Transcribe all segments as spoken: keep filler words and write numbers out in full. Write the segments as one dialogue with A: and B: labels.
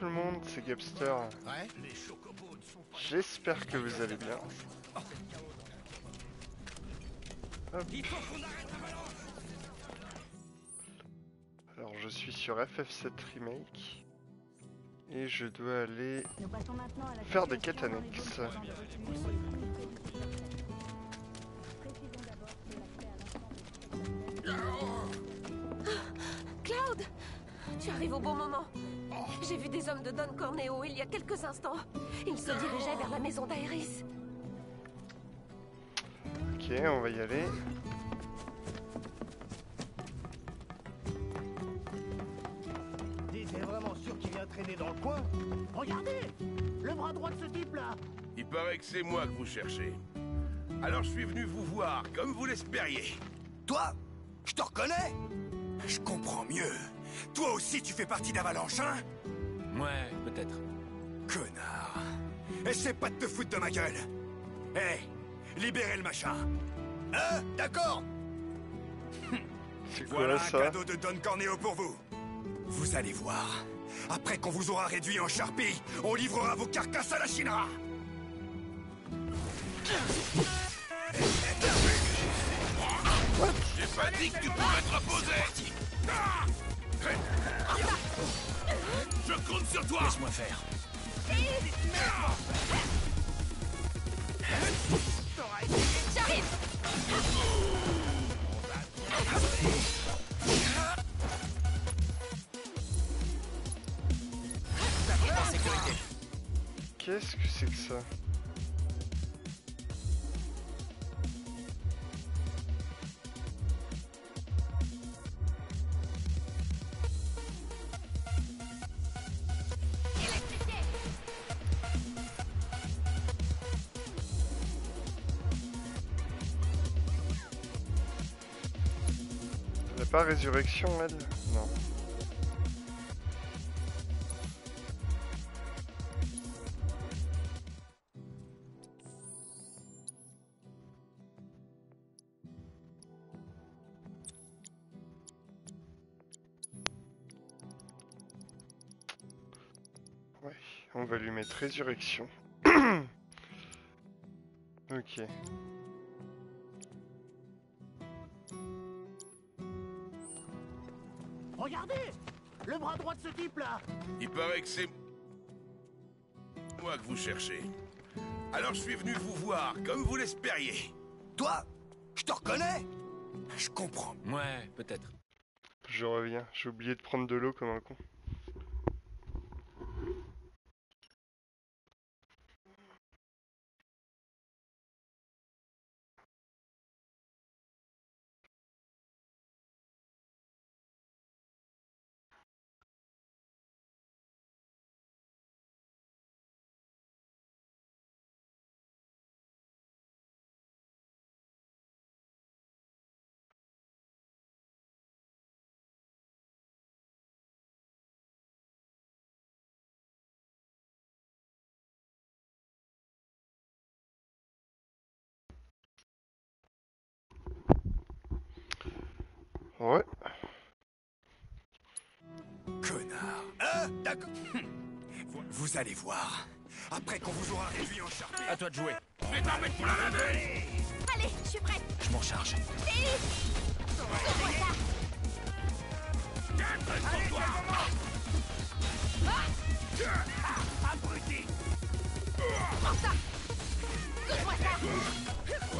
A: tout le monde, c'est Gapster.
B: Ouais.
A: J'espère que vous allez bien. Hop. Alors je suis sur F F sept Remake et je dois aller faire des quêtes annexes.
C: Cloud, tu arrives au bon moment. J'ai vu des hommes de Don Corneo il y a quelques instants. Ils se dirigeaient vers la maison d'Aeris.
A: Ok, on va y aller.
B: T'es vraiment sûr qu'il vient traîner dans le coin? Regardez! Le bras droit de ce type-là!
D: Il paraît que c'est moi que vous cherchez. Alors je suis venu vous voir, comme vous l'espériez.
E: Toi? Je te reconnais? Je comprends mieux. Toi aussi tu fais partie d'Avalanche, hein?
F: Ouais, peut-être.
E: Connard. Essaie pas de te foutre de ma gueule. Hé, hey, libérez le machin. Hein? D'accord?
A: C'est quoi
E: Voilà
A: ça?
E: un cadeau de Don Corneo pour vous. Vous allez voir. Après qu'on vous aura réduit en charpie, on livrera vos carcasses à la Shinra.
D: J'ai pas dit que tu pouvais te reposer. Je compte sur toi.
F: Laisse-moi faire.
C: J'arrive.
F: En sécurité.
A: Qu'est-ce que c'est que ça? Elle n'a pas résurrection, elle? Non. Ouais, on va lui mettre résurrection. Ok.
B: Regardez! Le bras droit de ce type-là!
D: Il paraît que c'est moi que vous cherchez. Alors je suis venu vous voir, comme vous l'espériez.
E: Toi? Je te reconnais? Je comprends.
F: Ouais, peut-être.
A: Je reviens, j'ai oublié de prendre de l'eau comme un con. Ouais.
E: Connard. Hein? D'accord. Vous, vous allez voir. Après qu'on vous aura réduit en charpie.
F: À toi de jouer.
D: Fais ta mettre pour la laver.
C: Allez, je suis prête.
F: Je m'en charge.
C: Donne-moi ça.
D: Reste pour toi.
B: Abruti!
C: Prends ça. Donne-moi ça.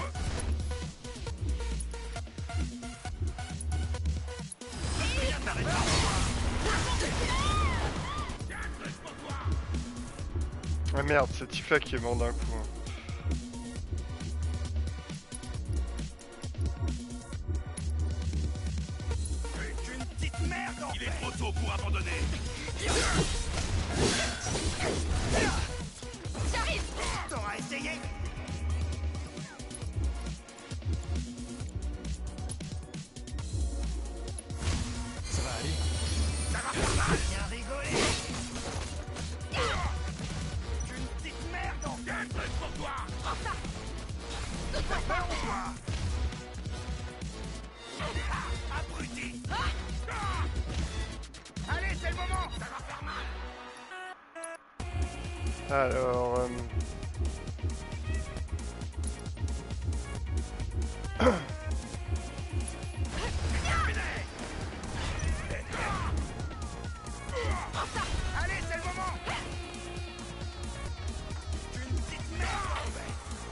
A: Ah merde, c'est Tifa qui est mort d'un coup. Hein.
E: Une petite merde en
D: Il est trop tôt pour abandonner.
C: J'arrive.
E: T'auras essayé?
F: Ça va aller.
E: Ça va faire mal. Bien rigolé. Une petite merde en
D: Reste pour toi.
C: Prends ça. Donne-moi ça.
E: abruti.
B: Allez, c'est le moment!
D: Ça va faire mal.
A: Alors... Euh...
E: Allez, c'est le moment. Une petite merde, en fait.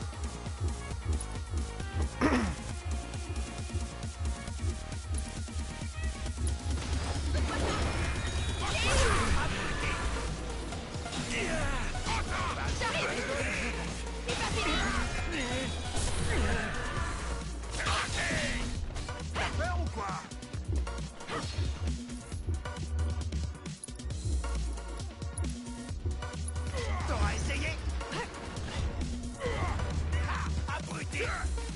E: T'as peur ou quoi? T'auras essayé? Ah, abruti!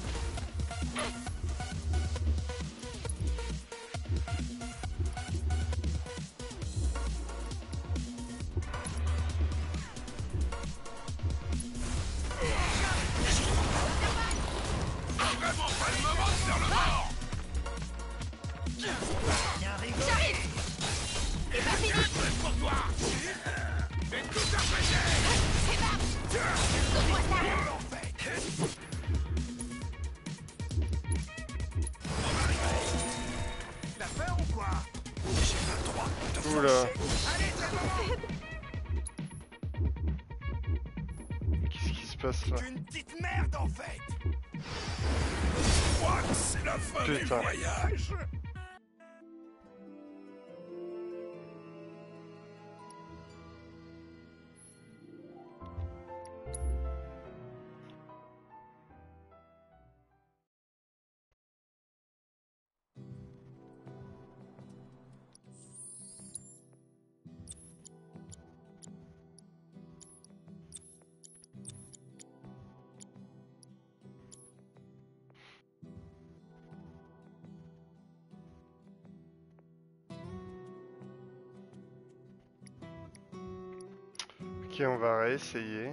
D: Vraiment pas le moment de faire le mort.
E: Bien rigolé!
C: J'arrive. Et pas fini.
D: C'est pour toi. Et tout à péter.
C: Et bam. Saute-moi ça.
E: En fait. T'as peur ou quoi? J'ai pas le droit de
A: Oula.
E: Allez, c'est le moment!
A: Qu'est-ce qui se passe là?
E: Une petite merde en fait!
D: Je crois que c'est la fin du
A: Putain.
D: voyage.
A: Ok, on va réessayer.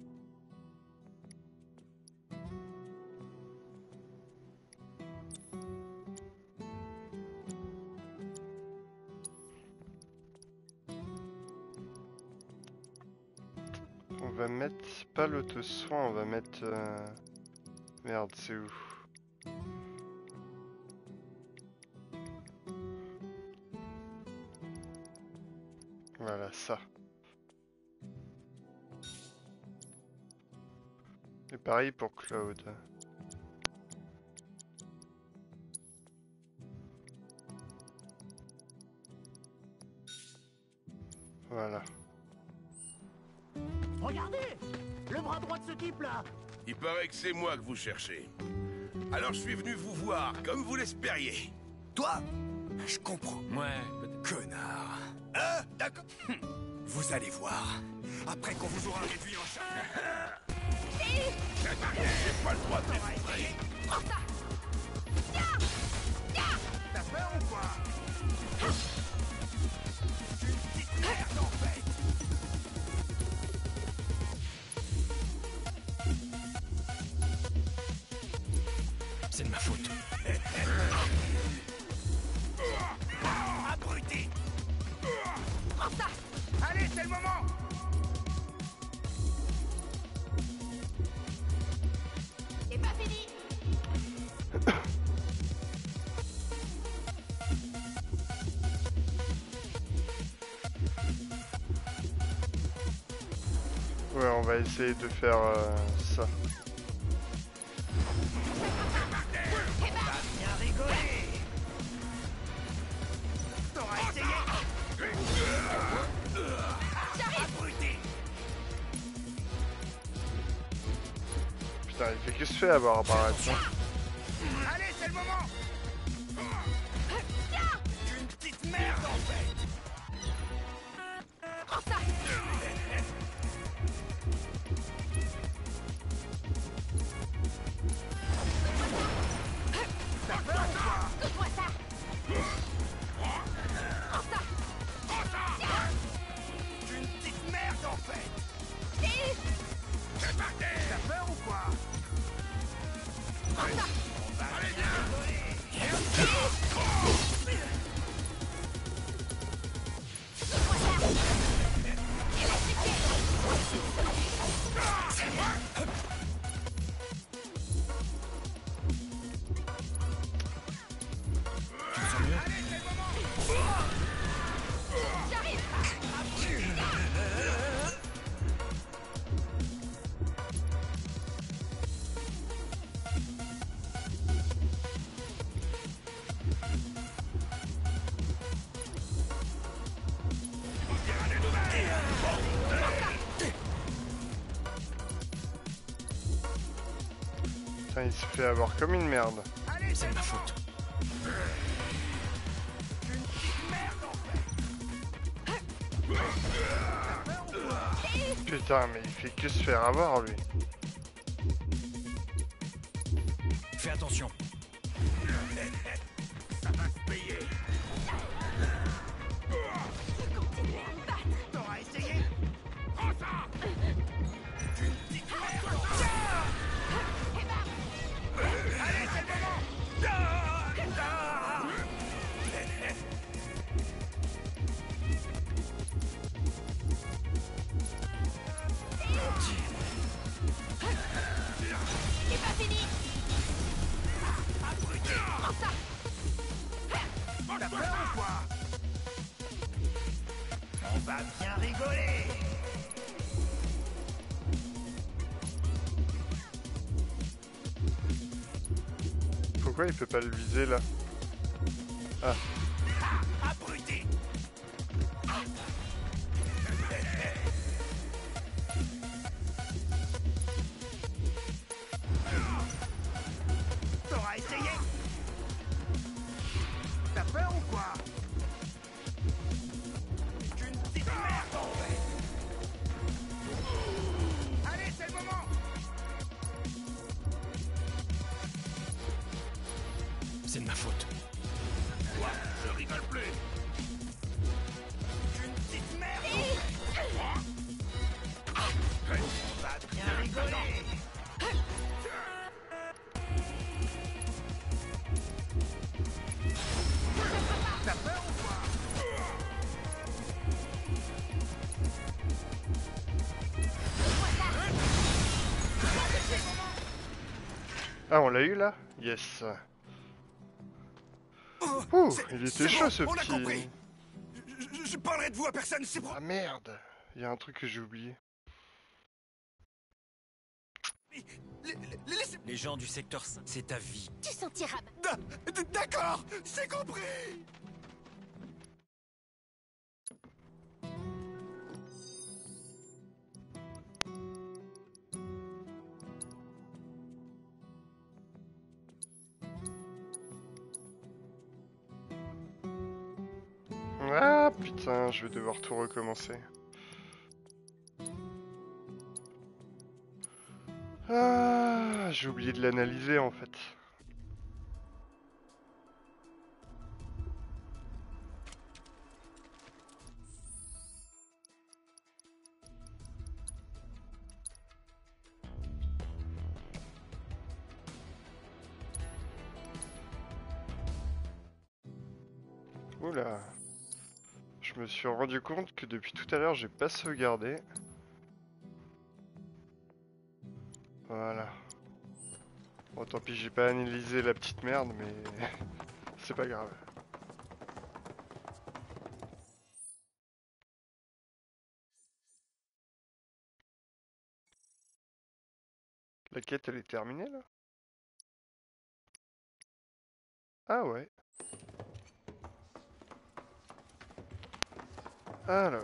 A: On va mettre pas l'auto-soin, on va mettre... euh, Merde, c'est où? Voilà, ça. Et pareil pour Cloud. Voilà.
B: Regardez! Le bras droit de ce type-là!
D: Il paraît que c'est moi que vous cherchez. Alors je suis venu vous voir, comme vous l'espériez.
E: Toi? Je comprends.
F: Ouais, peut-être.
E: Connard. Hein? D'accord. Hum. Vous allez voir. Après qu'on vous aura réduit en chair.
D: J'ai pas le droit de m'effondrer.
C: Prends ça. Tiens. Tiens.
E: T'as peur ou quoi? Une petite merde en fait.
F: C'est de ma faute.
E: Abruti.
C: Prends ça.
E: Allez, c'est le moment.
C: Et pas fini.
A: Ouais, on va essayer de faire euh, ça.
C: Et bam.
E: Bien rigolé. T'auras essayé. Abruti.
A: Putain, il fait que se fait avoir apparaître. hein.
E: Allez, c'est le moment. Une petite merde en fait.
C: Prends ça.
E: T'as peur ou quoi?
C: Saute-moi ça. Prends ça.
E: Une petite merde en fait.
C: Tire.
E: T'as peur ou quoi?
C: Prends ça.
A: Putain, il se fait avoir comme une merde.
F: C'est de ma faute.
A: Putain, mais il fait que se faire avoir, lui.
F: Fais attention.
E: Ça va se payer.
C: Continuez à me battre.
E: T'auras essayé? Prends ça! Tu petite merde! Allez, c'est le moment! Ah, ah.
C: C'est pas fini. Prends ça.
E: T'as peur ou quoi? On va bien rigoler!
A: Pourquoi il peut pas le viser, là? Ah.
E: Ah, abruti! T'auras essayé? T'as peur ou quoi? C'est une petite merde en fait! Allez, c'est le moment!
F: C'est de ma faute.
E: Quoi? Je rigole plus! C'est une petite merde en fait! On va bien rigoler! T'as peur ou quoi?
A: Ah, on l'a eu, là? Yes.
E: Oh,
A: Ouh,
E: c'est-
A: il
E: c'est
A: était chaud,
E: bon,
A: ce
E: on a
A: petit...
E: compris. Je, je- je parlerai de vous à personne, c'est bon.
A: Ah, merde. Il y a un truc que j'ai oublié.
E: Les- les- les- laissez-
F: Les gens du secteur cinq, c'est ta vie.
C: Tu sentiras.
E: Da- d- D'accord, c'est compris.
A: Ah, putain, je vais devoir tout recommencer. Ah, j'ai oublié de l'analyser, en fait. Oula. Je me suis rendu compte que depuis tout à l'heure, j'ai pas sauvegardé. Voilà. Bon, tant pis, j'ai pas analysé la petite merde, mais c'est pas grave. La quête, elle est terminée, là? Ah ouais. Alors...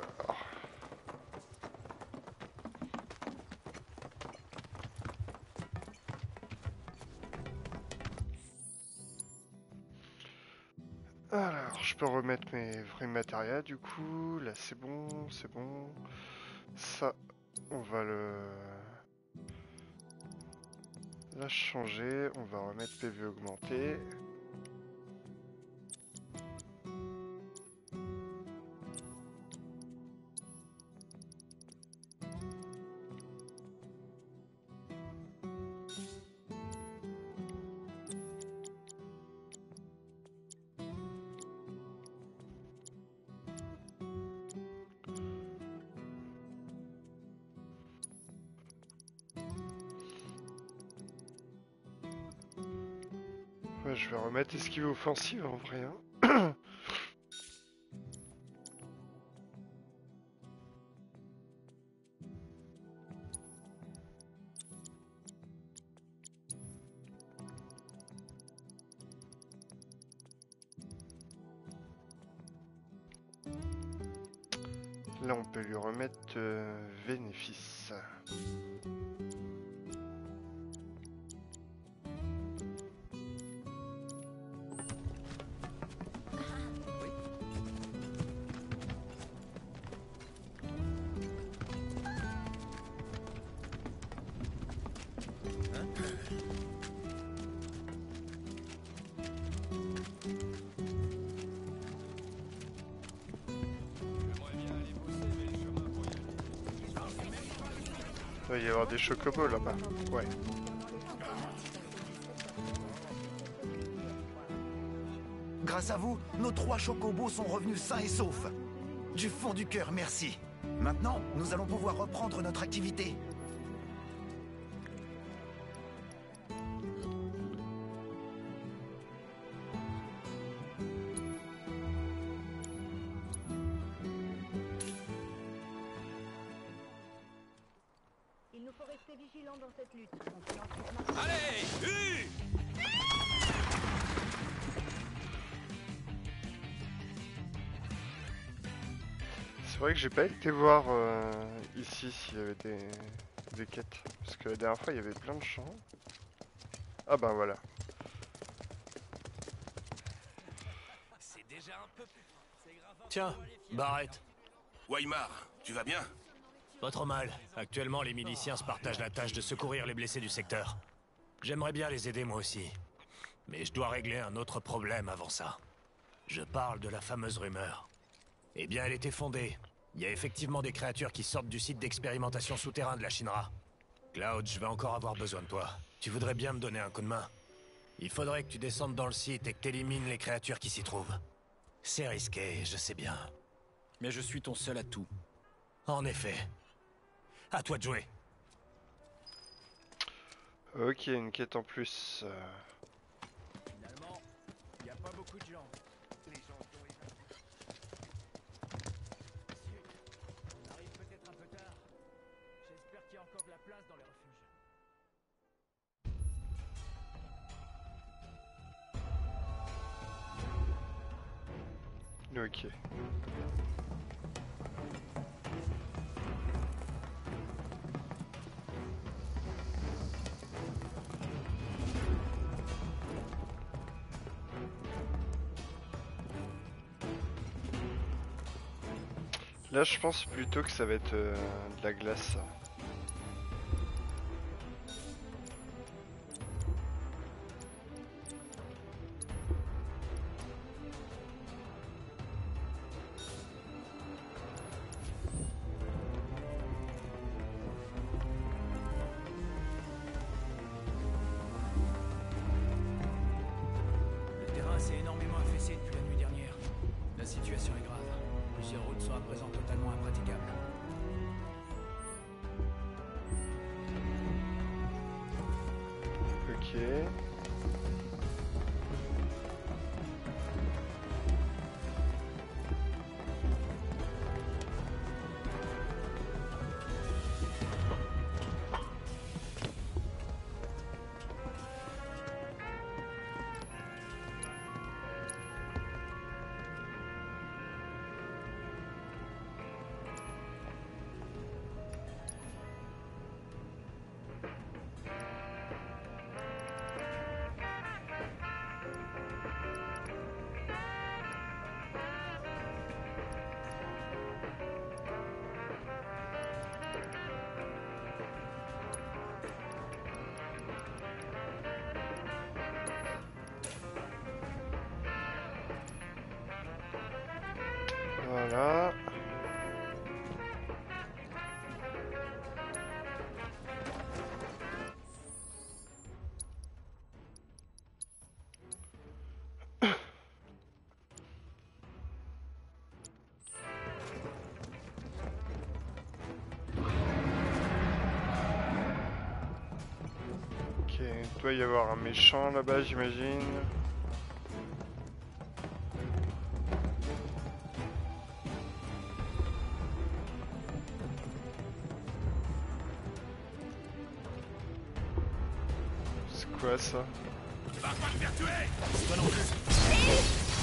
A: Alors, je peux remettre mes vrais matériaux du coup. Là, c'est bon, c'est bon. Ça, on va le... Là, changer. On va remettre P V augmenté. Ouais, je vais remettre esquive offensive en vrai. Hein. Là, on peut lui remettre euh, bénéfice. Il va y avoir des chocobos là-bas. Ouais.
B: Grâce à vous, nos trois chocobos sont revenus sains et saufs. Du fond du cœur, merci. Maintenant, nous allons pouvoir reprendre notre activité.
G: Il nous faut rester vigilants dans cette lutte. On peut ensuite marcher.
F: Allez, U
A: C'est vrai que j'ai pas été voir euh, ici s'il y avait des, des quêtes. Parce que la dernière fois il y avait plein de champs. Ah ben voilà.
F: Tiens, Barrett.
D: Weimar, tu vas bien?
F: Pas trop mal. Actuellement, les miliciens se partagent la tâche de secourir les blessés du secteur. J'aimerais bien les aider moi aussi. Mais je dois régler un autre problème avant ça. Je parle de la fameuse rumeur. Eh bien, elle était fondée. Il y a effectivement des créatures qui sortent du site d'expérimentation souterrain de la Shinra. Cloud, je vais encore avoir besoin de toi. Tu voudrais bien me donner un coup de main? Il faudrait que tu descendes dans le site et que t'élimines les créatures qui s'y trouvent. C'est risqué, je sais bien. Mais je suis ton seul atout. En effet. À toi de jouer.
A: Ok, une quête en plus. Euh...
B: Finalement, il n'y a pas beaucoup de gens. Les gens qui ont été... On arrive peut-être un peu tard. J'espère qu'il y a encore de la place dans les refuges.
A: Ok. Là, je pense plutôt que ça va être euh, de la glace.
F: Le terrain s'est énormément affaissé depuis la nuit dernière. La situation est grave. Plusieurs routes sont à présent totalement impraticables.
A: Ok. Voilà. Ok, il doit y avoir un méchant là-bas, j'imagine. C'est quoi ça?
D: Va pas te faire tuer!
F: Toi non plus.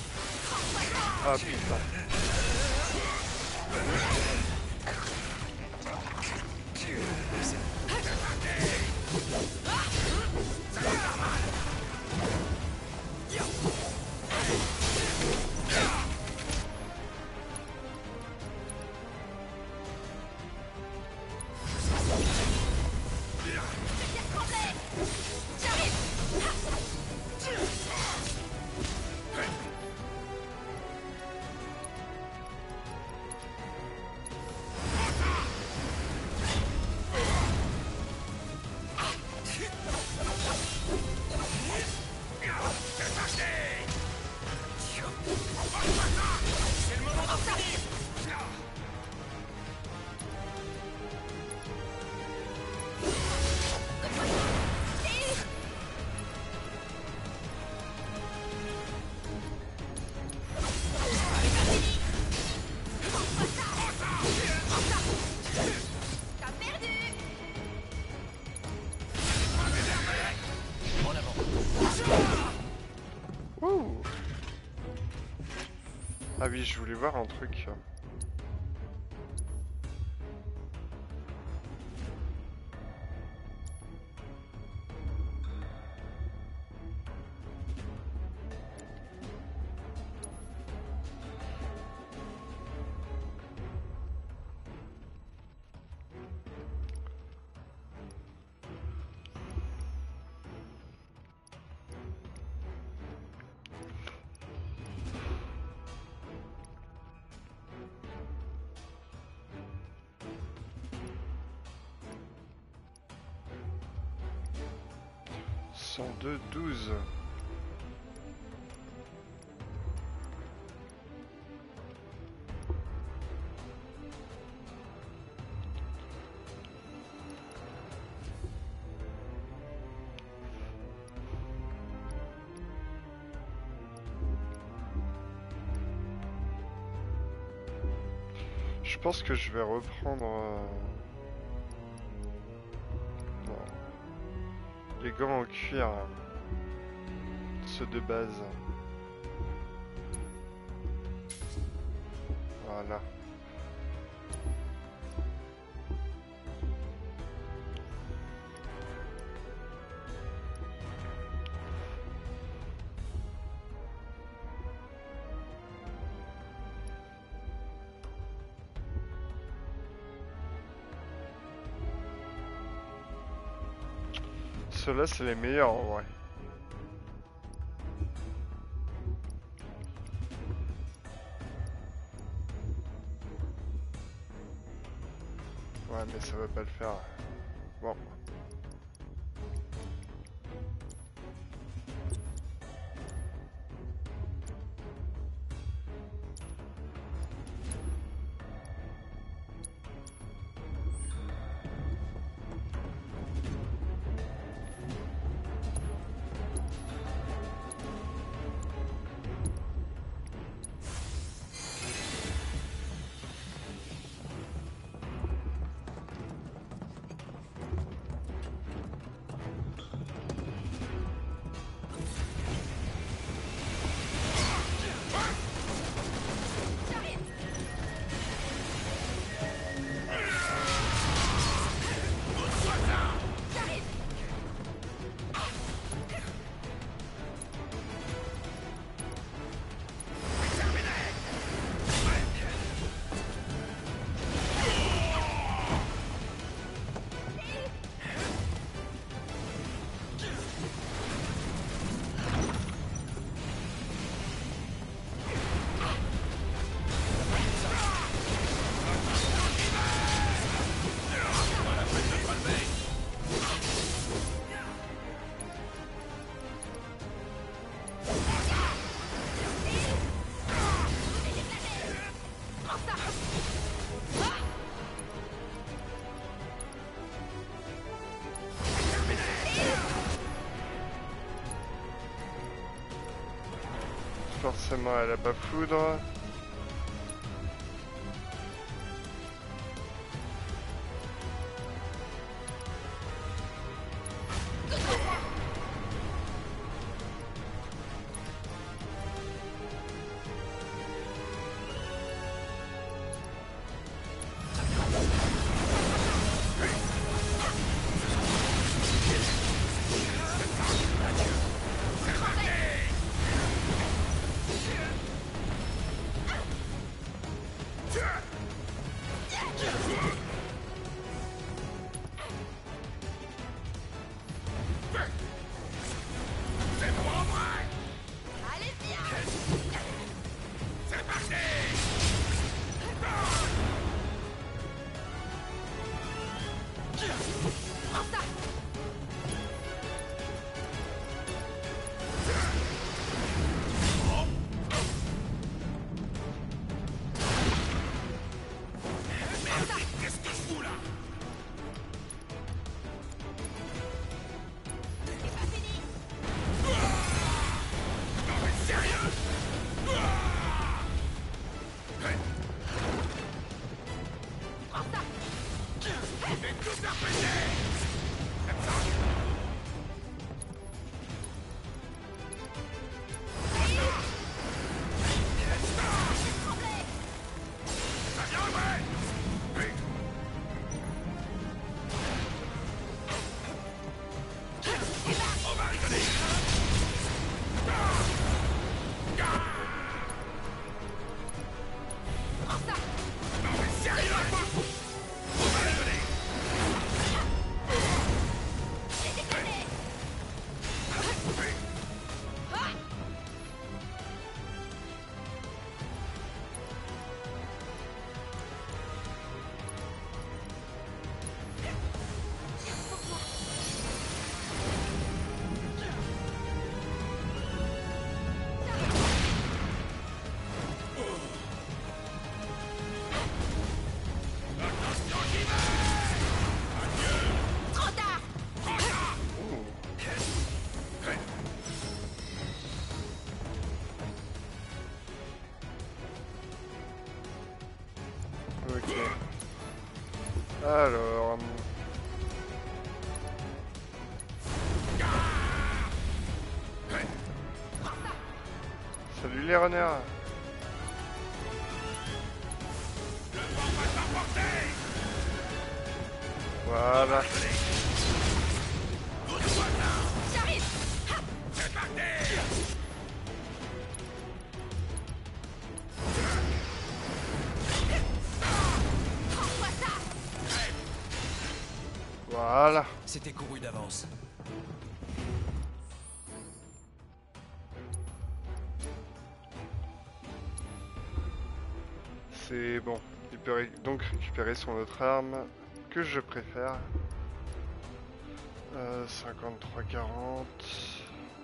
A: Ah putain. Wouh! Ah oui, je voulais voir un truc. cent deux douze. Je pense que je vais reprendre euh... non. Les gants en cuir, ceux de base. Voilà. Ceux-là, c'est les meilleurs en vrai. Ouais, mais ça va pas le faire. Bon. Forcément, elle a pas foudre. Ok. Alors... Salut les runners. Voilà.
C: J'arrive.
D: C'est parti.
C: Prends-toi ça.
A: Voilà.
E: C'était couru d'avance.
A: C'est bon. Il peut ré- donc récupérer son autre arme que je préfère. Euh, cinquante-trois quarante.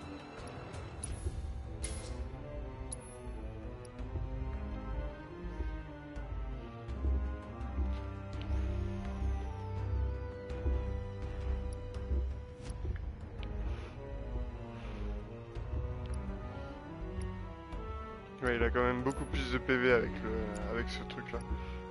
A: Ouais, il a quand même beaucoup plus de P V avec le avec ce truc là.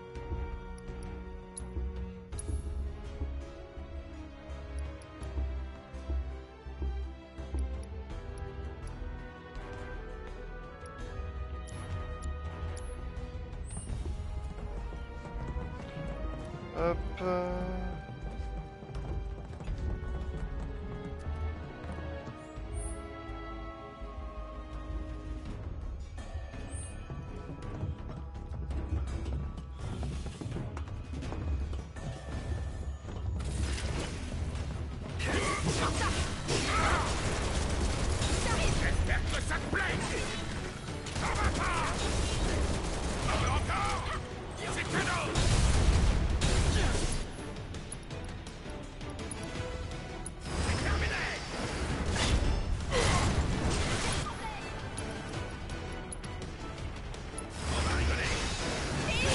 A: Hop. euh.
D: J'espère que ça te plaît. Ça va pas. Un peu encore. C'est cadeau. C'est terminé. On va rigoler.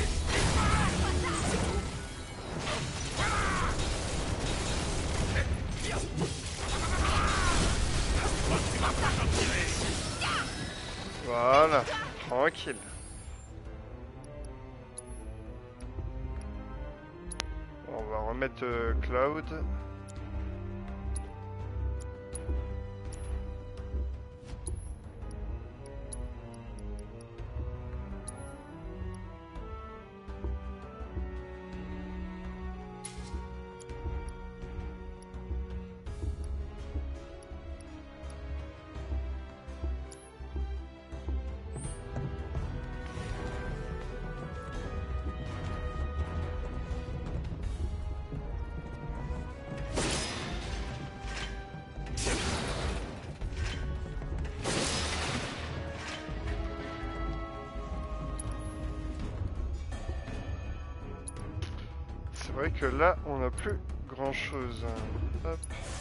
A: Voilà, tranquille. Bon, on va remettre euh, Cloud. C'est vrai que là, on n'a plus grand chose. Hop.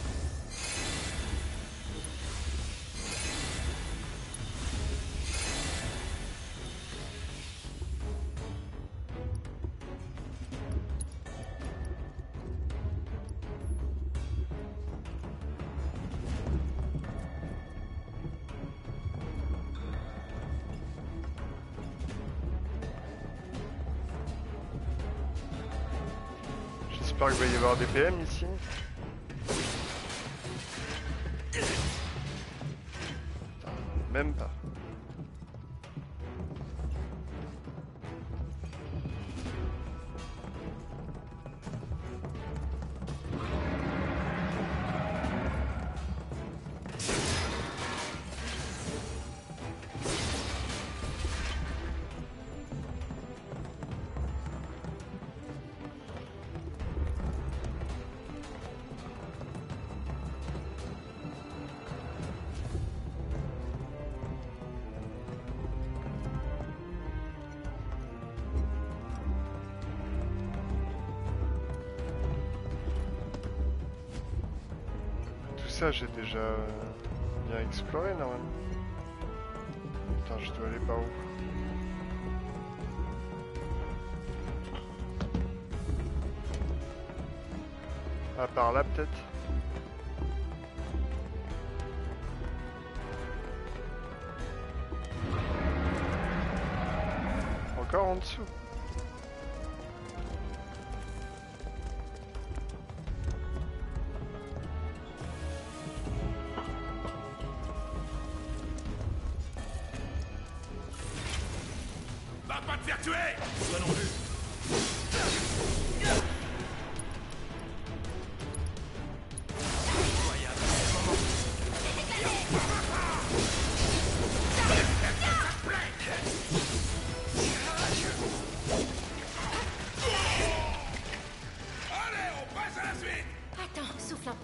A: J'espère qu'il va y avoir des P M ici. Putain, même pas. Ça, j'ai déjà bien exploré normalement. Putain, je dois aller par où? Ah, par là peut-être? Encore en dessous?
D: Va pas te faire tuer!
F: Soyons vus.
D: Allez, on passe à la suite!
C: Attends, souffle un peu.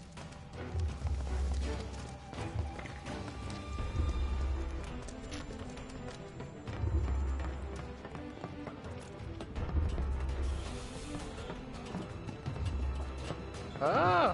A: Ah!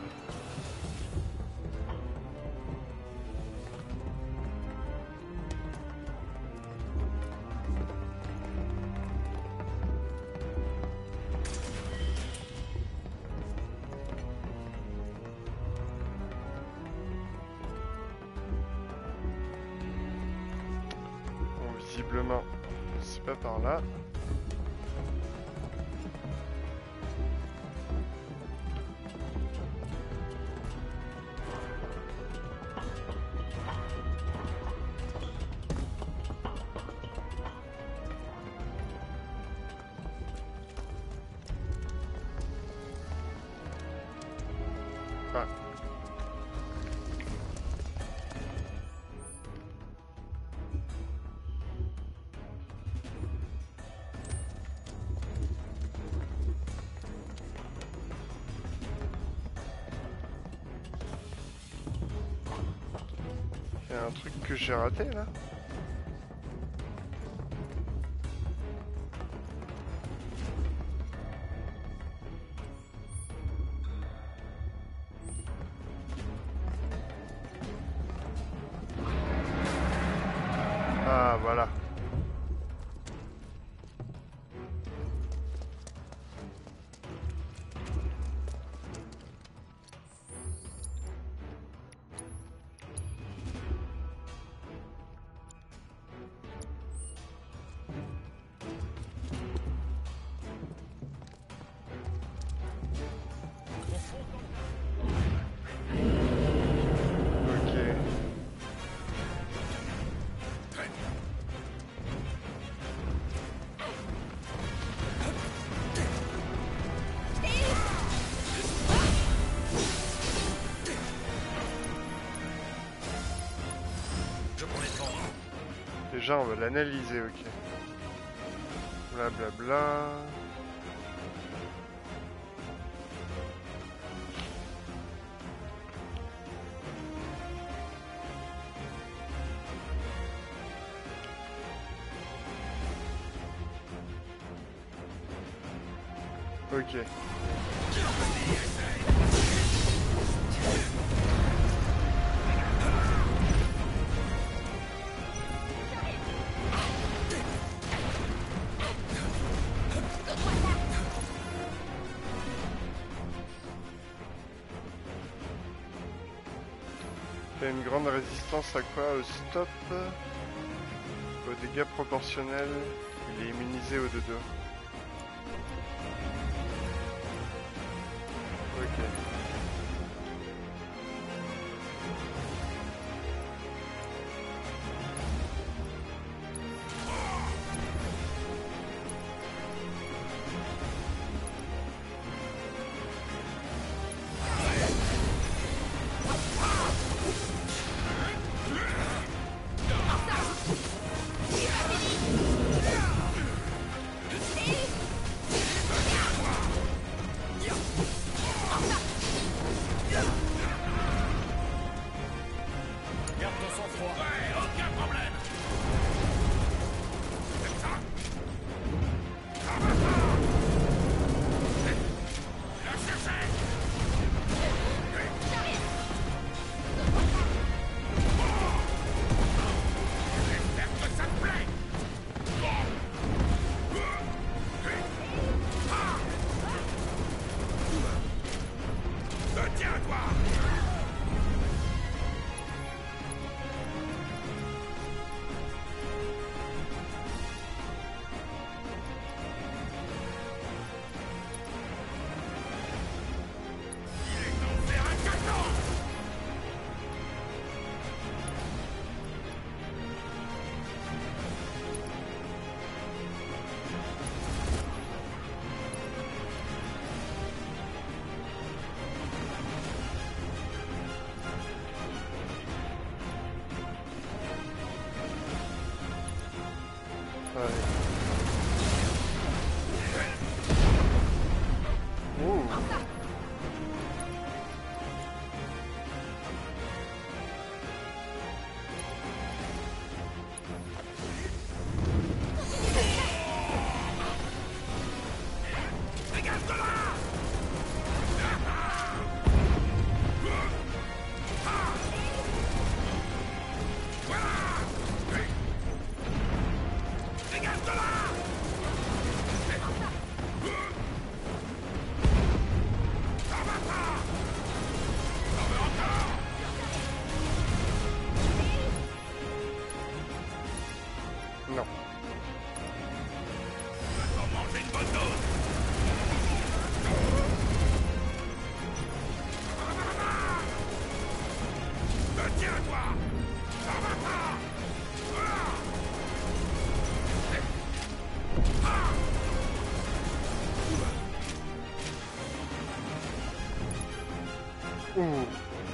A: Bon, visiblement, c'est pas par là. Ah. Il y a un truc que j'ai raté là. Ah voilà. Ok.
F: Je prends les devants.
A: Déjà, on va l'analyser, ok. Blablabla. Bla bla. Ok. Fait une grande résistance à quoi? Au stop? Aux dégâts proportionnels. Il est immunisé au dodo. Ok.
F: Garde ton sang-froid.
D: Ouais, aucun problème! Comme ça! Ça va pas! La chercher! J'espère que ça te plaît! Tiens, toi!
A: Ouais. Ouh. Non.
D: On mange une bonne dose. Tiens-toi. Ça va pas.
A: Ouh.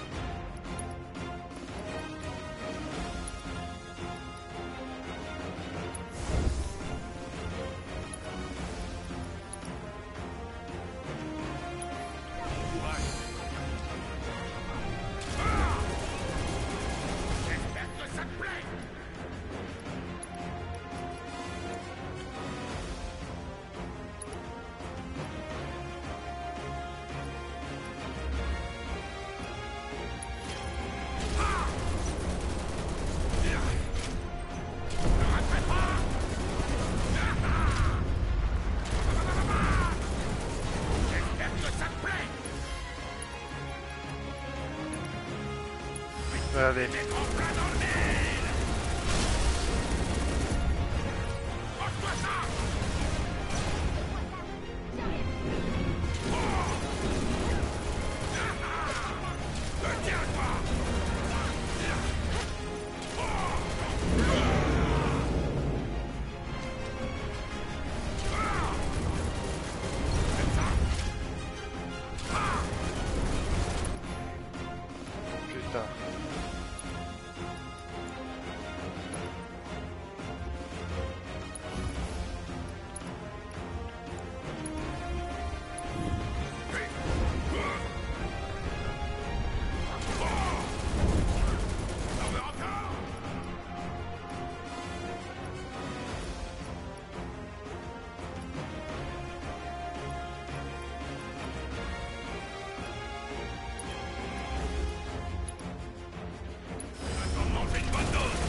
D: J'espère que ça te plaît. J'espère que ça te plaît.
A: Allez.
D: Mettre en plein dans le mille. Mange-toi ça. Tiens-toi.
A: Putain.
D: T'en veux encore? On mange une bonne dose.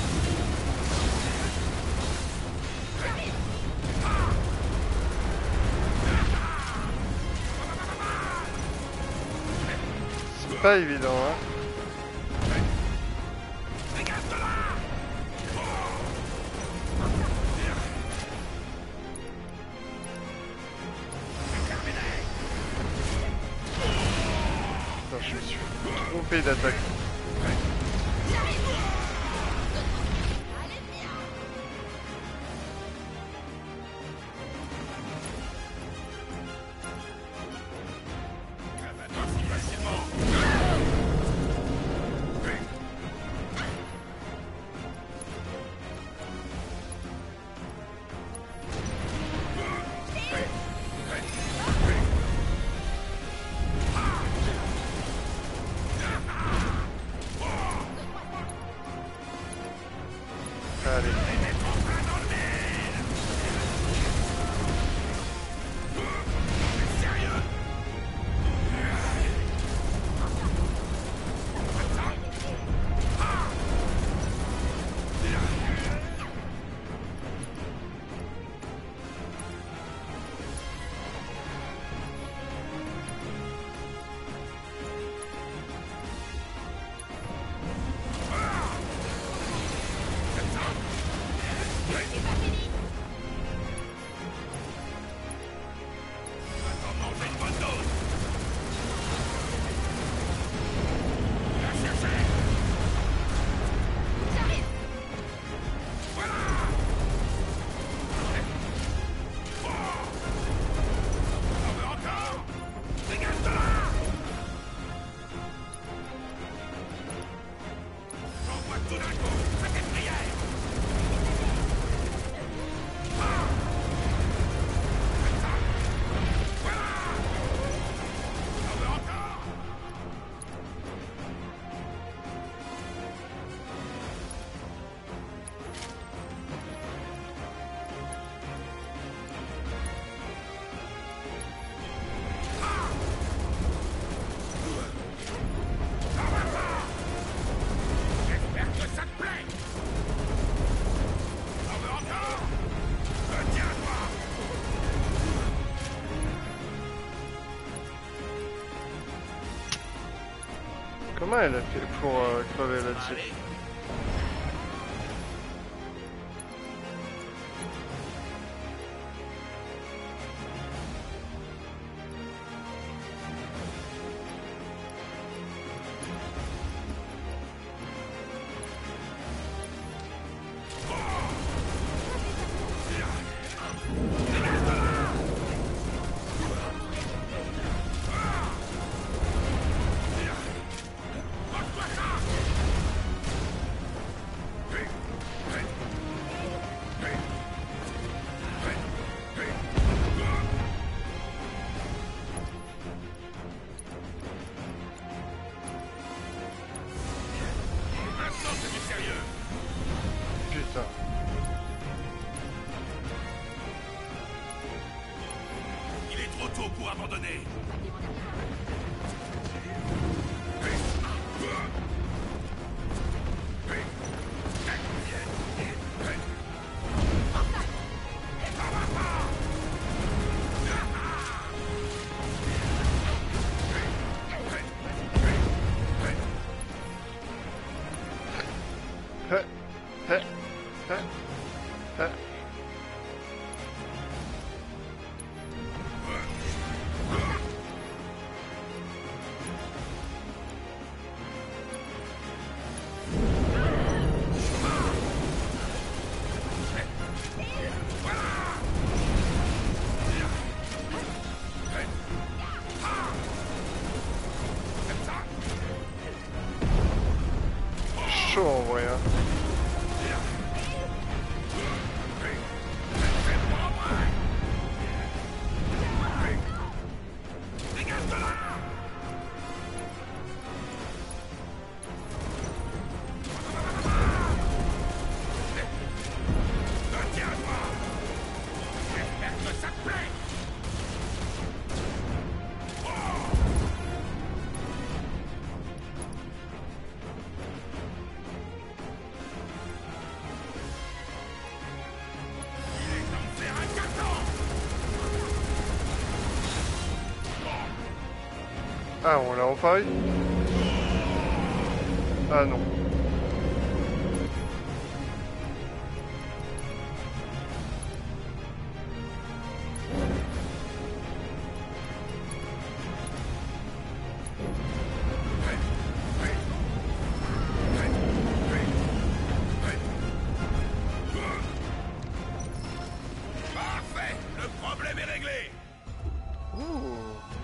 A: C'est pas évident, hein. Putain, je me suis trompé d'attaque. Allez. Comment elle a fait pour euh, crever là-dessus?
D: Allez. Il est trop tôt pour abandonner.
A: Chaud en vrai hein. Ah, on l'a emparé? Ah non.
D: Parfait, le problème est réglé.
A: Ouh.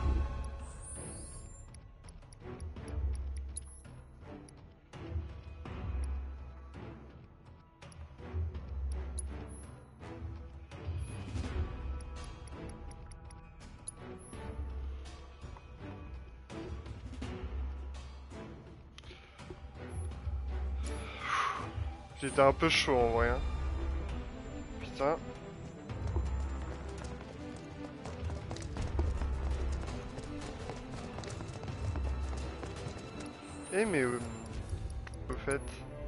A: J'étais un peu chaud en vrai. Hein. Putain. Eh mais euh, au fait...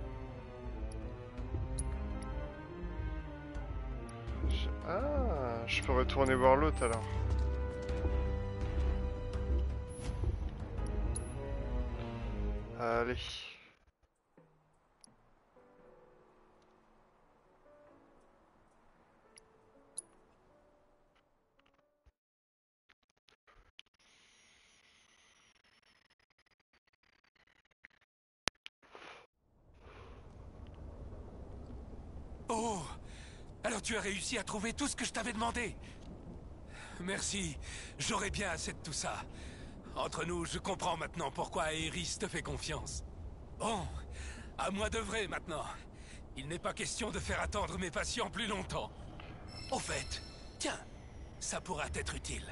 A: Je... Ah, je peux retourner voir l'autre alors. Allez.
H: Oh! Alors tu as réussi à trouver tout ce que je t'avais demandé. Merci, j'aurais bien assez de tout ça. Entre nous, je comprends maintenant pourquoi Aerys te fait confiance. Bon, à moi d'œuvrer maintenant. Il n'est pas question de faire attendre mes patients plus longtemps. Au fait, tiens, ça pourra être utile.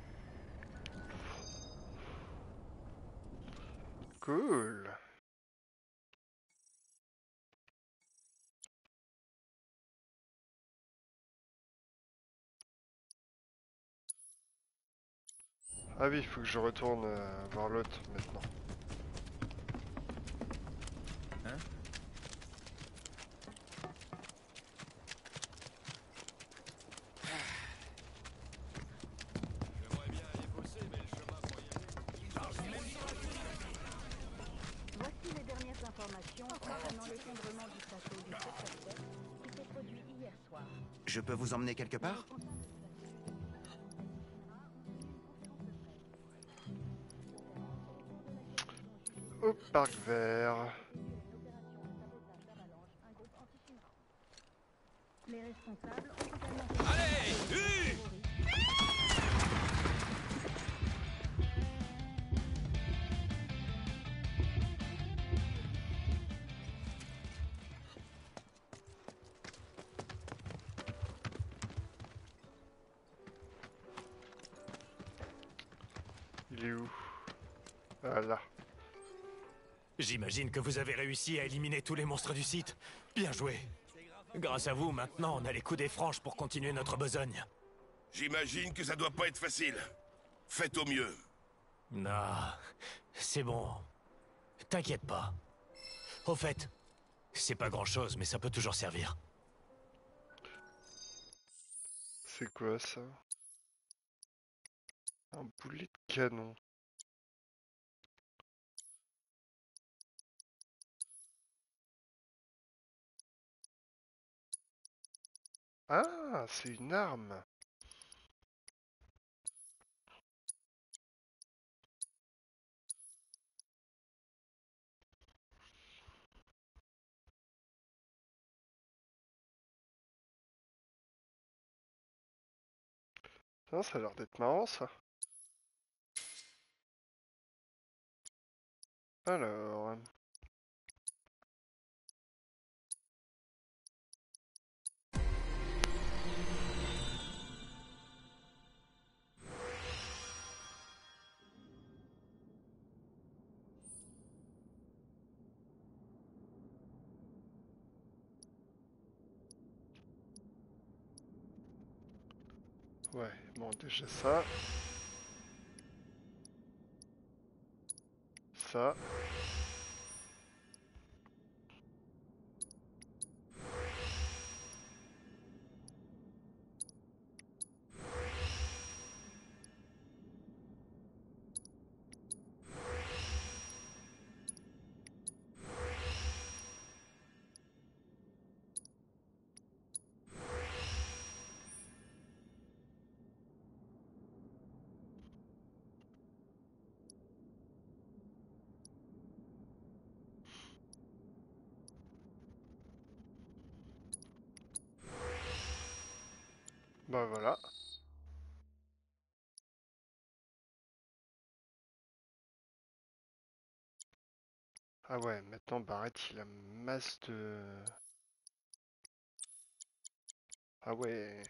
A: Cool. Ah oui, il faut que je retourne euh, voir l'autre maintenant.
B: Hein?
D: J'aimerais bien aller bosser, mais le chemin pour y aller...
B: Je peux vous emmener quelque part?
A: Au parc vert.
G: Les responsables ont également...
H: Allez, U
A: Il est où? Voilà.
F: J'imagine que vous avez réussi à éliminer tous les monstres du site. Bien joué. Grâce à vous, maintenant, on a les coups des franches pour continuer notre besogne.
D: J'imagine que ça doit pas être facile. Faites au mieux.
F: Non, c'est bon. T'inquiète pas. Au fait, c'est pas grand-chose, mais ça peut toujours servir.
A: C'est quoi ça? Un boulet de canon. Ah, c'est une arme. Non, ça a l'air d'être marrant ça. Alors... Ouais, bon déjà ça. Ça. Bah voilà. Ah ouais, maintenant Barrett il a masse de... Ah ouais.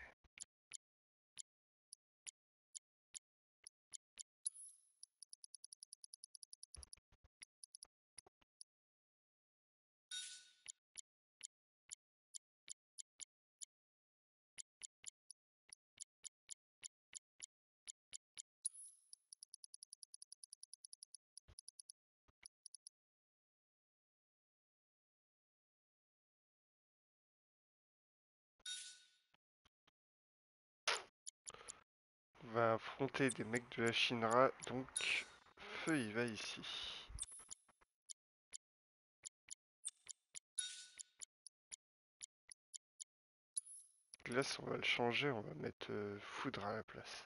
A: On va affronter des mecs de la Shinra, donc feu il va ici. Glace on va le changer, on va mettre euh, foudre à la place.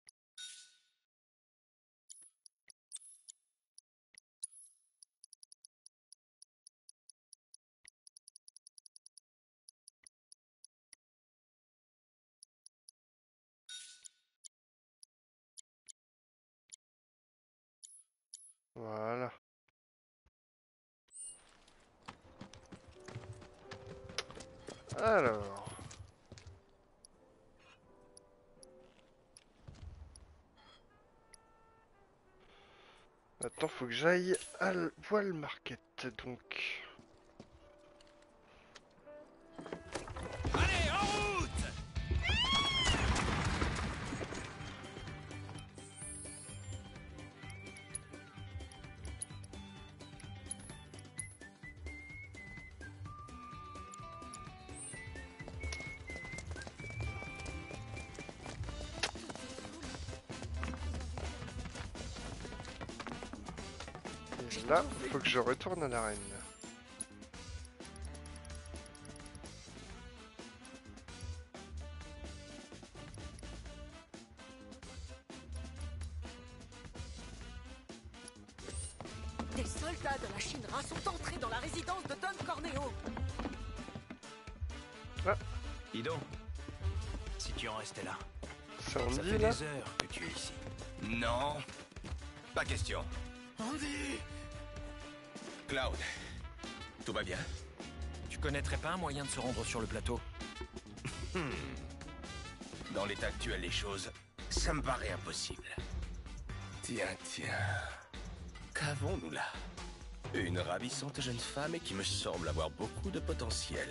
A: Voilà. Alors... Maintenant faut que j'aille à l- Voile Market, donc...
H: Allez, en route!
A: Et là, faut que je retourne à l'arène.
I: Des soldats de la Shinra sont entrés dans la résidence de Don Corneo.
A: Ah.
F: Dis donc, si tu en restais là,
A: C'est
F: ça
A: Andy
F: fait
A: là?
F: des heures que tu es ici.
E: Non. Pas question.
H: Andy!
E: Cloud, tout va bien?
F: Tu connaîtrais pas un moyen de se rendre sur le plateau?
E: Hmm. Dans l'état actuel des choses, ça me paraît impossible. Tiens, tiens. Qu'avons-nous là? Une ravissante jeune femme et qui me semble avoir beaucoup de potentiel.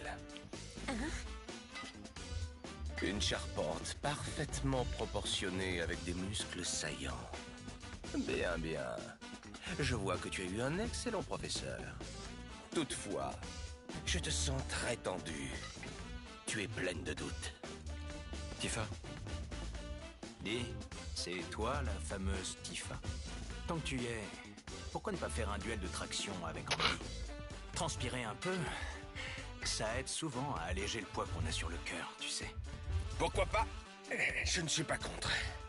E: Une charpente parfaitement proportionnée avec des muscles saillants. Bien, bien. Je vois que tu as eu un excellent professeur. Toutefois, je te sens très tendue. Tu es pleine de doutes.
F: Tifa. Dis, c'est toi la fameuse Tifa? Tant que tu y es, pourquoi ne pas faire un duel de traction avec Andy? Transpirer un peu, ça aide souvent à alléger le poids qu'on a sur le cœur, tu sais.
E: Pourquoi pas? Je ne suis pas contre.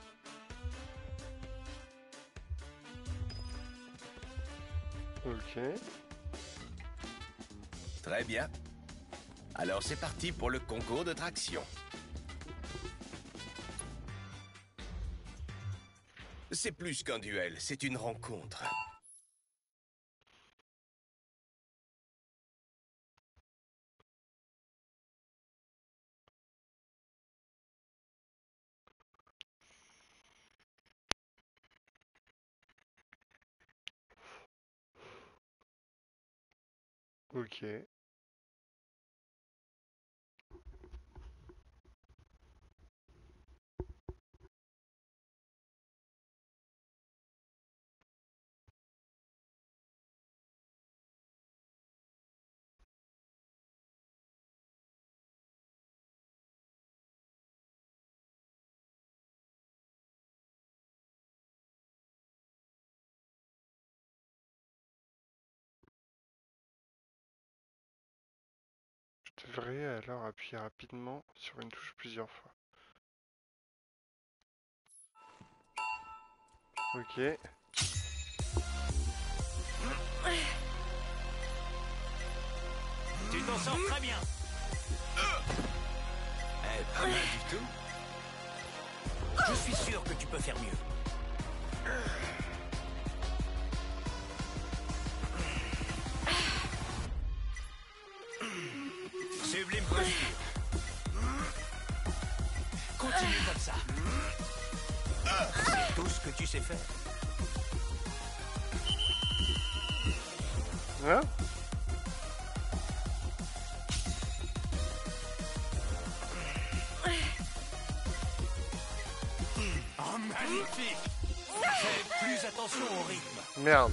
A: Ok.
E: Très bien. Alors c'est parti pour le concours de traction. C'est plus qu'un duel, c'est une rencontre.
A: Ok. Je devrais alors appuyer rapidement sur une touche plusieurs fois. Ok.
F: Tu t'en sors très bien. Eh, pas mal du tout. Je suis sûr que tu peux faire mieux. Sublime posture. Continue comme ça. C'est tout ce que tu sais faire.
A: Hein?
H: Oh, magnifique!
F: Fais plus attention au rythme.
A: Merde.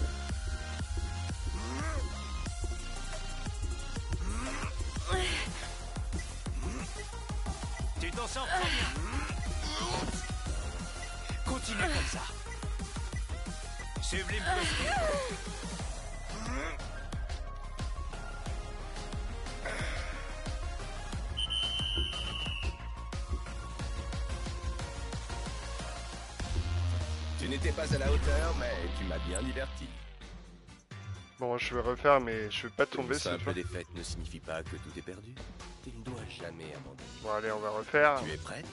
F: Tu t'en sors très bien. Continue comme ça. Sublime posture.
E: Tu n'étais pas à la hauteur, mais tu m'as bien diverti.
A: Bon, je vais refaire, mais je vais pas tomber
E: Une
A: cette
E: simple
A: fois.
E: défaite ne signifie pas que tout est perdu. Tu ne dois jamais abandonner.
A: Bon, allez, on va refaire.
E: Tu es prête?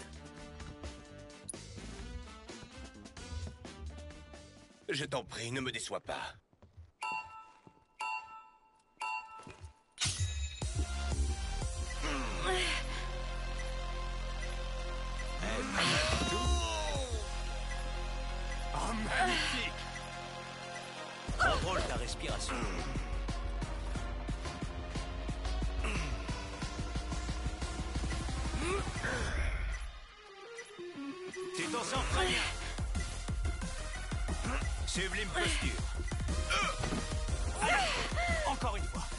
E: Je t'en prie, ne me déçois pas.
F: Eh, pas mal du tout.
H: Oh, magnifique!
F: Contrôle ta respiration. Tu t'en sors très bien. Sublime posture. Allez, encore une fois.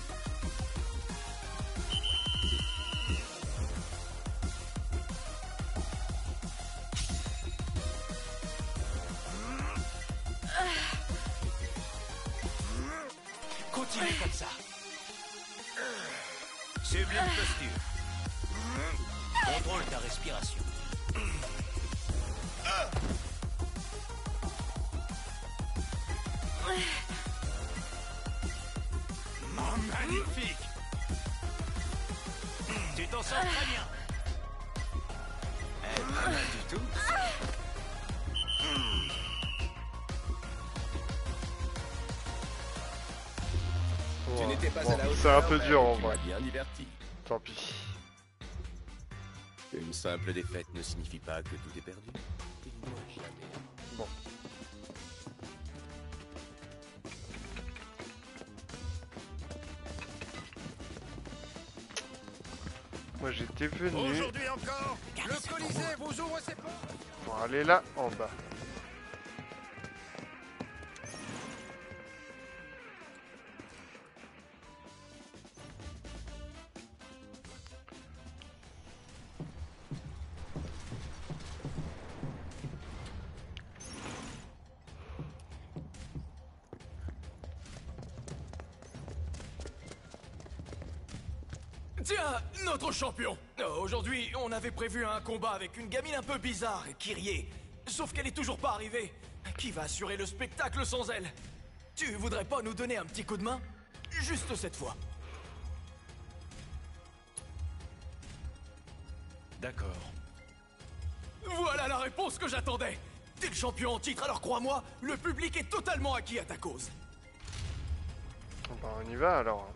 F: Continue comme ça. Sublime posture. Contrôle ta respiration.
H: Magnifique. Tu t'en sors très bien.
E: Eh, pas mal du tout. Tu n'étais pas
A: Bon,
E: à la hauteur.
A: c'est un peu
E: mais
A: dur en
E: tu
A: vrai.
E: m'as bien diverti.
A: Tant pis.
E: Une simple défaite ne signifie pas que tout est perdu. Dis-moi jamais.
A: Bon. Moi j'étais venu
D: Aujourd'hui encore, le Colisée vous ouvre ses portes.
A: pour aller là en bas.
J: Tiens, notre champion. Euh, Aujourd'hui, on avait prévu un combat avec une gamine un peu bizarre, Kyrie. Sauf qu'elle est toujours pas arrivée. Qui va assurer le spectacle sans elle? Tu voudrais pas nous donner un petit coup de main? Juste cette fois.
F: D'accord.
J: Voilà la réponse que j'attendais. T'es le champion en titre, alors crois-moi, le public est totalement acquis à ta cause.
A: Bah on y va alors.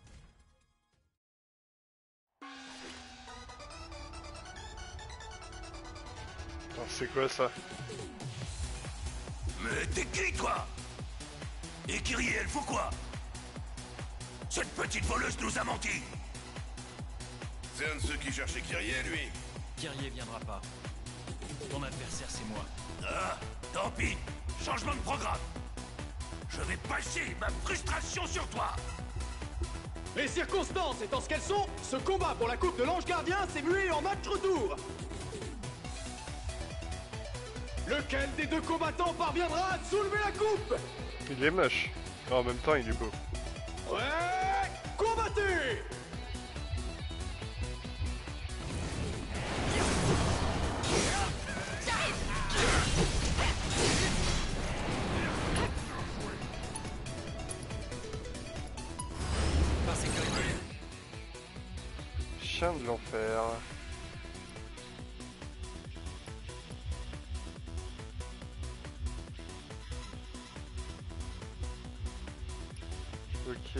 A: Attends, c'est quoi ça?
D: Mais t'es qui, toi? Et Kyrie, elle faut quoi? Cette petite voleuse nous a menti. C'est un de ceux qui cherchaient Kyrie, lui.
F: Kyrie viendra pas. Ton adversaire, c'est moi.
D: Ah, tant pis. Changement de programme. Je vais passer ma frustration sur toi.
K: Les circonstances étant ce qu'elles sont, ce combat pour la Coupe de l'Ange Gardien s'est mué en match retour. Lequel des deux combattants parviendra à soulever la coupe?
A: Il est moche. Mais en même temps il est beau.
K: Ouais, combattez!
A: Chien de l'enfer. Ok.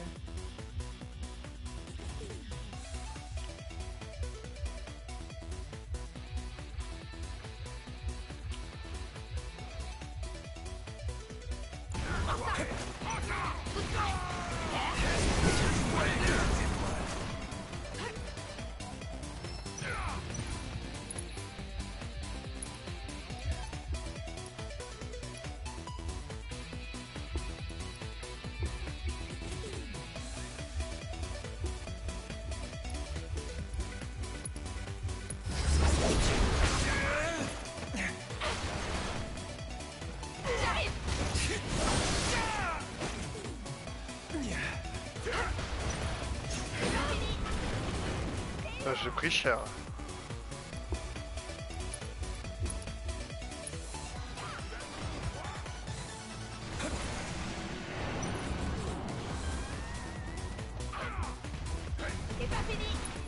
A: Ah, j'ai pris cher.
G: C'est pas fini.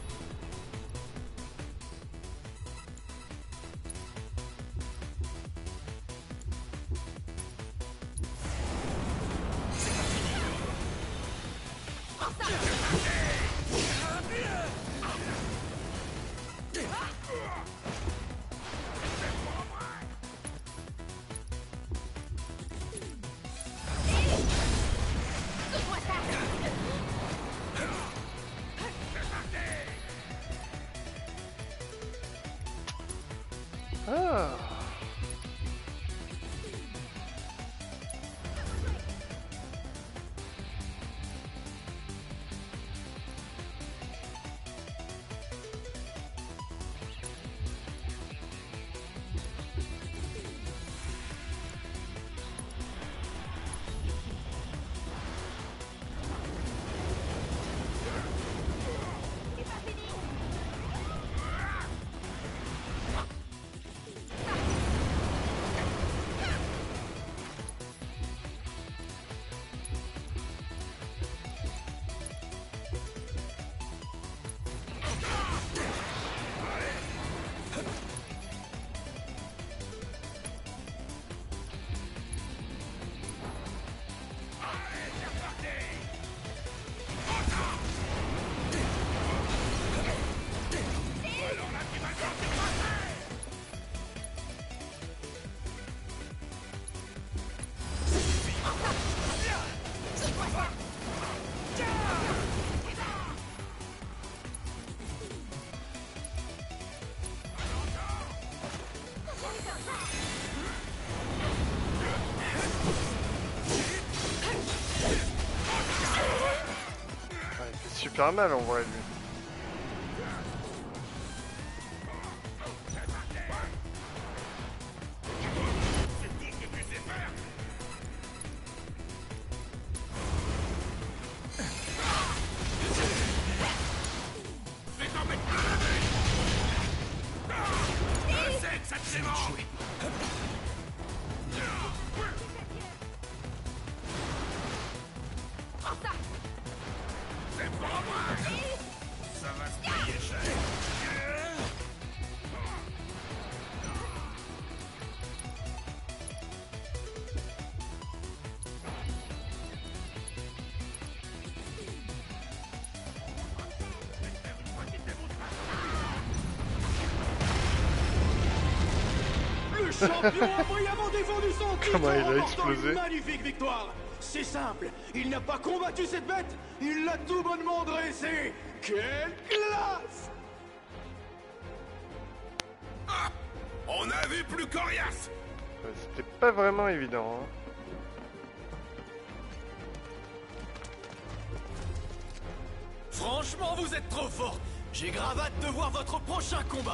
A: Ah.
G: C'est pas fini.
A: super mal en vrai lui.
K: Le champion a brillamment défendu son titre
A: Comment il a
K: en remportant
A: explosé.
K: une magnifique victoire. C'est simple, il n'a pas combattu cette bête, il l'a tout bonnement dressée. Quelle classe!
D: Ah, on a vu plus coriace.
A: Ouais, c'était pas vraiment évident. Hein.
J: Franchement, vous êtes trop fort. J'ai grave hâte de voir votre prochain combat.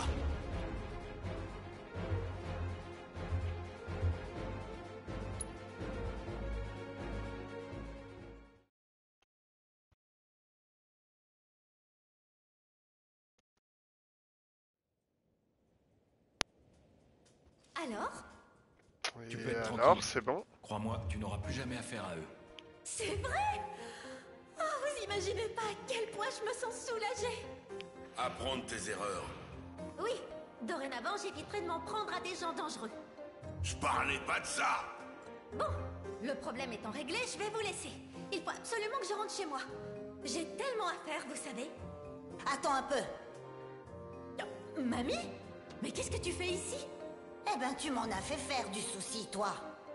L: Alors?
A: Et
M: Tu peux être
A: alors,
M: tranquille.
A: c'est bon.
M: Crois-moi, tu n'auras plus jamais affaire à eux.
L: C'est vrai? Oh, vous imaginez pas à quel point je me sens soulagée.
D: Apprendre tes erreurs.
L: Oui, dorénavant, j'éviterai de m'en prendre à des gens dangereux.
D: Je parlais pas de ça.
L: Bon, le problème étant réglé, je vais vous laisser. Il faut absolument que je rentre chez moi. J'ai tellement à faire, vous savez. Attends un peu. Oh, mamie? Mais qu'est-ce que tu fais ici?
N: Eh ben, tu m'en as fait faire du souci, toi.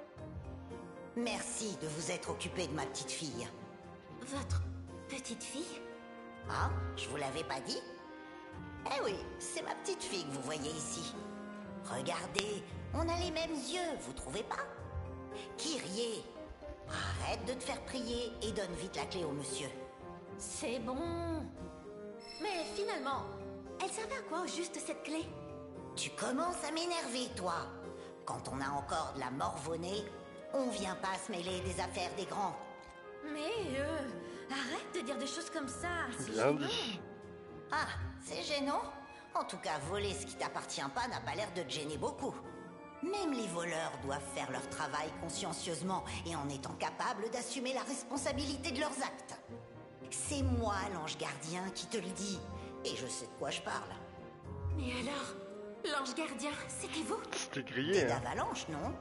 N: Merci de vous être occupé de ma petite fille.
L: Votre petite fille?
N: Ah, je vous l'avais pas dit? Eh oui, c'est ma petite fille que vous voyez ici. Regardez, on a les mêmes yeux, vous trouvez pas? Kyrie, arrête de te faire prier et donne vite la clé au monsieur.
L: C'est bon. Mais finalement, elle servait à quoi au juste cette clé?
N: Tu commences à m'énerver, toi. Quand on a encore de la morvonnée, on vient pas se mêler des affaires des grands.
L: Mais euh, arrête de dire des choses comme ça. c'est
A: Bien
L: gênant.
A: dit.
N: Ah, c'est gênant? En tout cas, voler ce qui t'appartient pas n'a pas l'air de te gêner beaucoup. Même les voleurs doivent faire leur travail consciencieusement et en étant capables d'assumer la responsabilité de leurs actes. C'est moi, l'ange gardien, qui te le dis. Et je sais de quoi je parle.
L: Mais alors, l'ange gardien, c'était vous?
A: C'était grillé.
N: T'es
A: Hein.
N: d'Avalanche, non?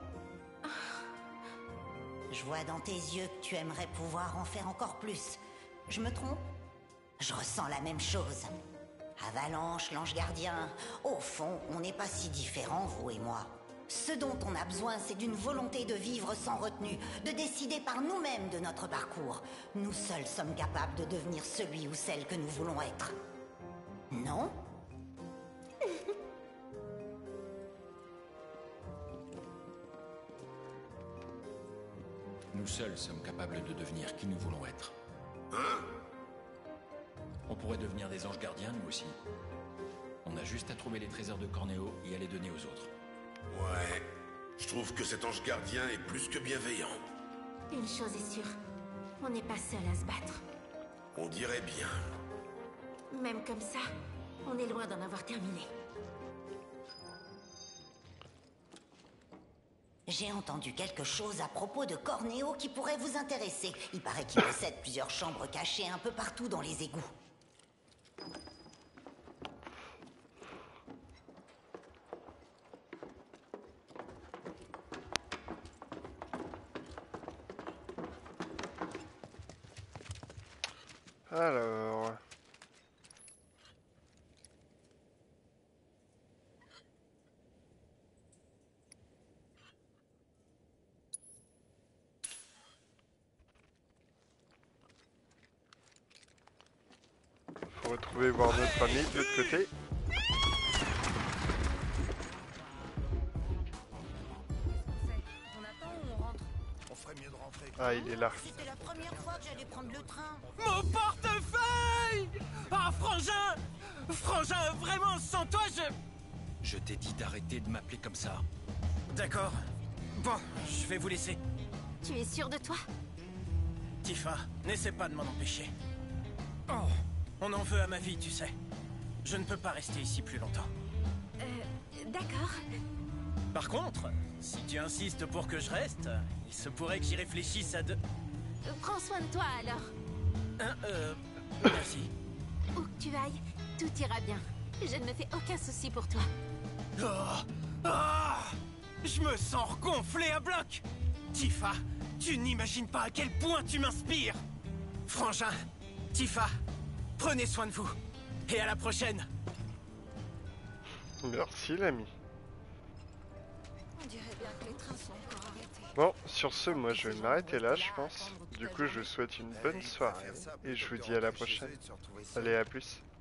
N: Je vois dans tes yeux que tu aimerais pouvoir en faire encore plus. Je me trompe? Je ressens la même chose. Avalanche, l'ange gardien, au fond, on n'est pas si différents, vous et moi. Ce dont on a besoin, c'est d'une volonté de vivre sans retenue, de décider par nous-mêmes de notre parcours. Nous seuls sommes capables de devenir celui ou celle que nous voulons être. Non?
M: Nous seuls sommes capables de devenir qui nous voulons être.
D: Hein?
M: On pourrait devenir des anges gardiens, nous aussi. On a juste à trouver les trésors de Cornéo et à les donner aux autres.
D: Ouais. Je trouve que cet ange gardien est plus que bienveillant.
L: Une chose est sûre, on n'est pas seul à se battre.
D: On dirait bien.
L: Même comme ça, on est loin d'en avoir terminé.
N: J'ai entendu quelque chose à propos de Cornéo qui pourrait vous intéresser. Il paraît qu'il possède plusieurs chambres cachées un peu partout dans les égouts.
A: Alors... Faut retrouver voir notre ami de l'autre côté.
I: On attend ou on rentre?
B: On ferait mieux de rentrer.
A: Ah, il est là.
N: C'était la première fois que j'allais prendre le train.
J: Mon portefeuille! Ah, Frangin! Frangin, vraiment, sans toi, je...
M: Je t'ai dit d'arrêter de m'appeler comme ça.
J: D'accord. Bon, je vais vous laisser.
C: Tu es sûr de toi?
J: Tifa, n'essaie pas de m'en empêcher. Oh, on en veut à ma vie, tu sais. Je ne peux pas rester ici plus longtemps.
C: Euh, d'accord.
J: Par contre, si tu insistes pour que je reste, il se pourrait que j'y réfléchisse à deux...
C: Euh, prends soin de toi alors.
J: Hein, euh... Merci.
C: Où que tu ailles, tout ira bien. Je ne me fais aucun souci pour toi.
J: Oh, oh, je me sens regonflé à bloc. Tifa, tu n'imagines pas à quel point tu m'inspires. Frangin, Tifa, prenez soin de vous. Et à la prochaine.
A: Merci l'ami.
I: On dirait bien que les trains sont encore arrêtés.
A: Bon, sur ce, moi je vais m'arrêter là, je pense. Du coup, je vous souhaite une bonne soirée et je vous dis à la prochaine. Allez, à plus.